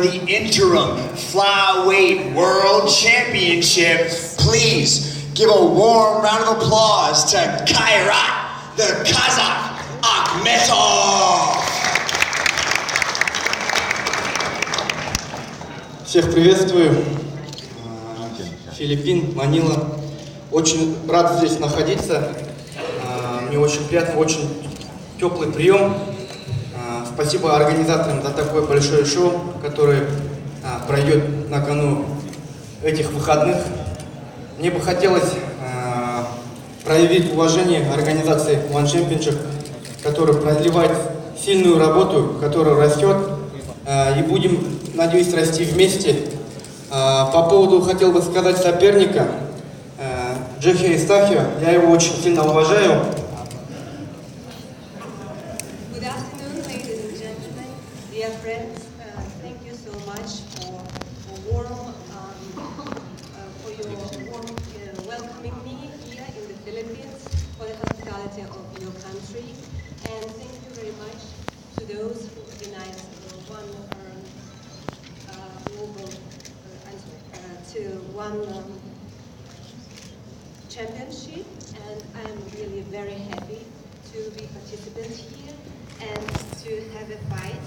the interim flyweight world championship. Please give a warm round of applause to Kairat, the Kazakh Akhmetov. Всех приветствую. Филиппин, Манила. Очень рад здесь находиться. Мне очень приятно, очень теплый прием. Спасибо организаторам за такое большое шоу, которое пройдет на кону этих выходных. Мне бы хотелось проявить уважение организации One Championship, которая продлевает сильную работу, которая растет. И будем, надеюсь, расти вместе. По поводу хотел бы сказать соперника Джехе Истахио. Я его очень сильно уважаю. Dear friends, thank you so much for your warm welcoming me here in the Philippines, for the hospitality of your country, and thank you very much to those who organized one championship, and I'm really very happy to be participant here and to have a fight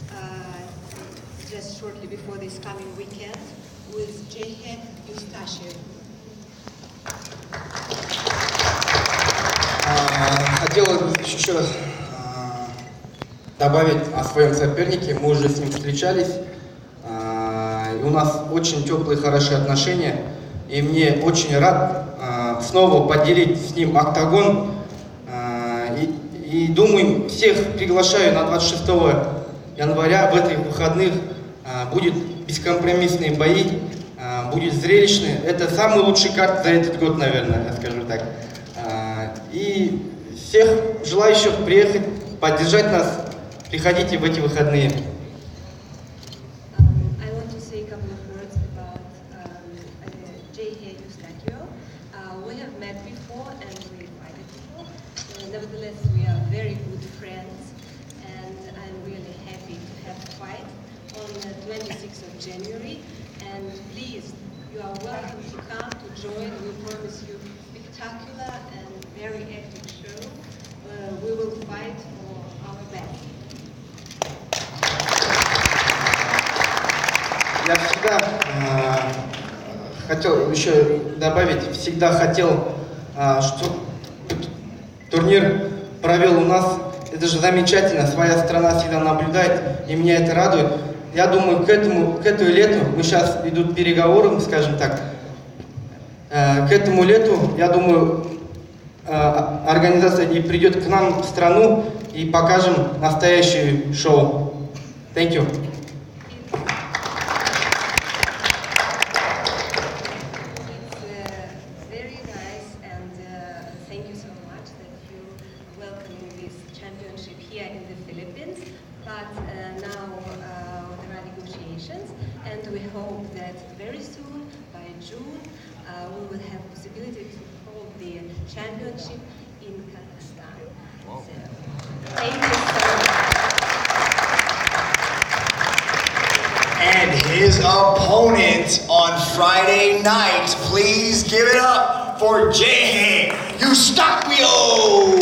just shortly before this coming weekend with Jehe Eustachio. Хотел еще добавить о своем сопернике. Мы уже с ним встречались. И у нас очень теплые, хорошие отношения. И мне очень рад снова поделить с ним октагон. И думаю, всех приглашаю на 26 января в этих выходных. Будет бескомпромиссные бои, будет зрелищные. Это самый лучший карт за этот год, наверное, я скажу так. И всех желающих приехать, поддержать нас, приходите в эти выходные. Nevertheless, we are very good friends, and I'm really happy to have a fight on the 26th of January. And please, you are welcome to come to join. We promise you spectacular and very epic show. We will fight for our best. Я всегда хотел еще добавить, всегда хотел, что турнир провел у нас. Это же замечательно, своя страна всегда наблюдает, и меня это радует. Я думаю, к этому лету, мы сейчас идут переговоры, скажем так, к этому лету, я думаю, организация и придет к нам в страну и покажем настоящее шоу. Thank you. Here in the Philippines, but now there are negotiations, and we hope that very soon, by June, we will have possibility to hold the championship in Kazakhstan. Wow. So, thank you so much. And his opponent on Friday night, please give it up for Jehe Eustachio.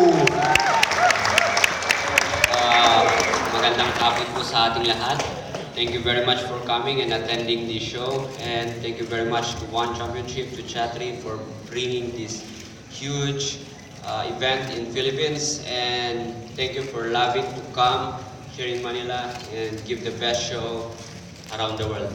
Magandang hapon po sa ating lahat. Thank you very much for coming and attending this show, and thank you very much to One Championship, to Chatri for bringing this huge event in Philippines, and thank you for loving to come here in Manila and give the best show around the world.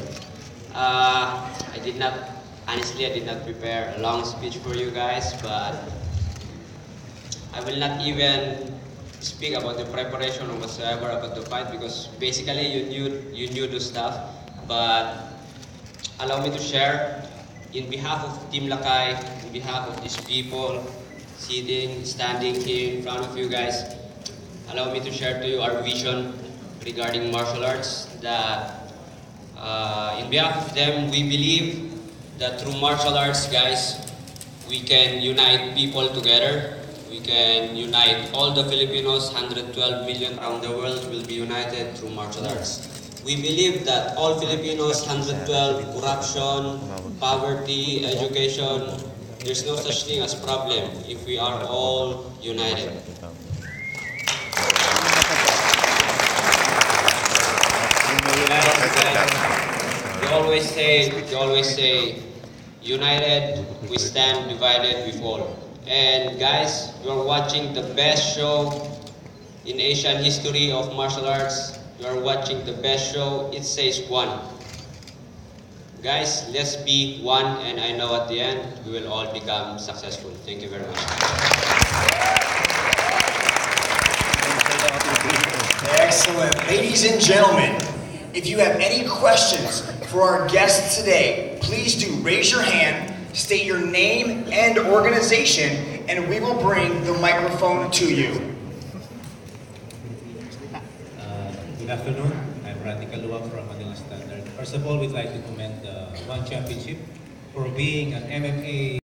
Honestly, I did not prepare a long speech for you guys, but I will not even speak about the preparation or whatsoever about the fight, because basically you knew the stuff. But allow me to share in behalf of Team Lakay, in behalf of these people standing here in front of you guys. Allow me to share to you our vision regarding martial arts. That in behalf of them, we believe that through martial arts, guys, we can unite people together. We can unite all the Filipinos, 112 million around the world will be united through martial arts. We believe that all Filipinos, 112, corruption, poverty, education, there's no such thing as problem if we are all united. They always say, united we stand, divided we fall. And guys, you're watching the best show in Asian history of martial arts. You're watching the best show. It says one. Guys, let's be one, and I know at the end we will all become successful. Thank you very much. Excellent. Ladies and gentlemen, if you have any questions for our guests today, please do raise your hand, state your name and organization, and we will bring the microphone to you. Good afternoon. I'm Randy Kaluwag from Manila Standard. First of all, we'd like to commend the One Championship for being an MMA